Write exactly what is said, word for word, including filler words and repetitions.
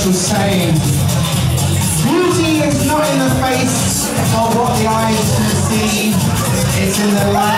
was saying, beauty is not in the face of what the eyes can see, it's in the light